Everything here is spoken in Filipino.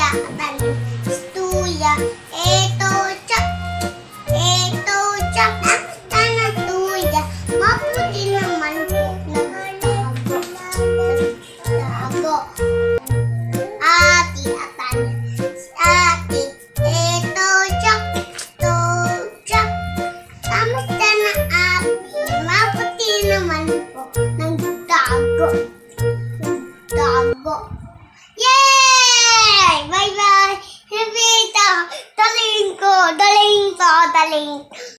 tanim tuya. Ito chak, tanang tuya. Maputi naman po nagtago. Ate, ito chak, kamusta na ate? Maputi naman po nagtago. Yay! Bye-bye! Daling ko, daling.